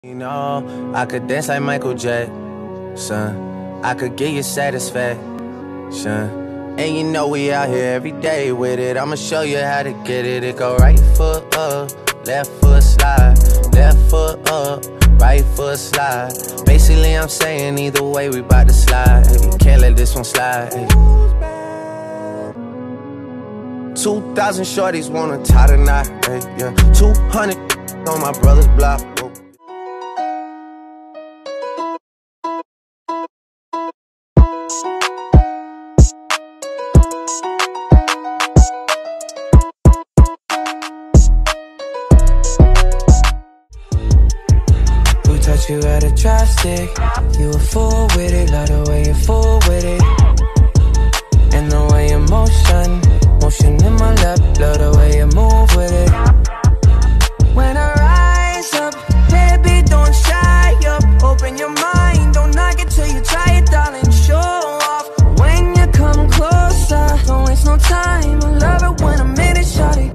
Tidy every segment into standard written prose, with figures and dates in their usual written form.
You know, I could dance like Michael Jackson. I could give you satisfaction. And you know we out here every day with it. I'ma show you how to get it. It go right foot up, left foot slide, left foot up, right foot slide. Basically I'm saying either way we bout to slide. You can't let this one slide. 2,000 shorties wanna tie the knot. Yeah, 200 on my brother's block. Taught you how to drive stick. You a fool with it, love the way you fool with it. And the way you motion in my lap, love the way you move with it. When I rise up, baby, don't shy up. Open your mind, don't knock it till you try it, darling, show off. When you come closer, don't waste no time. I love it when I'm in it, shawty.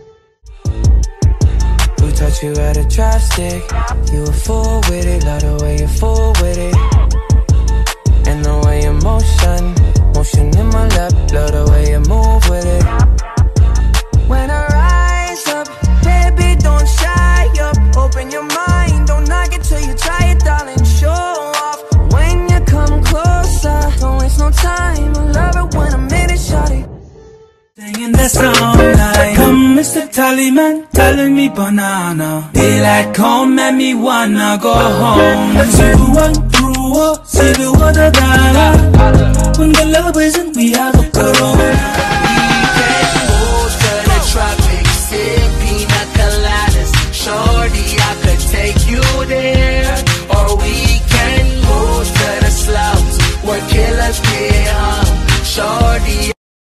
Taught you how to drive stick. You a fool with it, love the way you fool with it. And the way you motion in my lap, love the way you move with it. When I rise up, baby, don't shy up. Open your mind, don't knock it till you try it, darling, show off. When you come closer, don't waste no time. I love it when I'm in it, shawty. Singing that song like, come Mr. Tallyman, telling me banana. Daylight come and me wanna go home. See the water dollar. When the love isn't, we have a corona. We can move to the tropics, sip pina coladas. Shorty, I could take you there. Or we can move to the slums where killers get hung. Shorty.